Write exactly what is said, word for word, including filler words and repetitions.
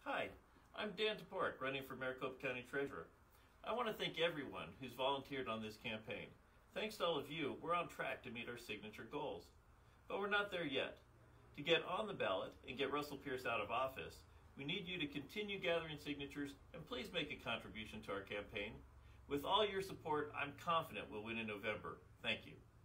Hi, I'm Dan Toporek, running for Maricopa County Treasurer. I want to thank everyone who's volunteered on this campaign. Thanks to all of you, we're on track to meet our signature goals. But we're not there yet. To get on the ballot and get Russell Pierce out of office, we need you to continue gathering signatures and please make a contribution to our campaign. With all your support, I'm confident we'll win in November. Thank you.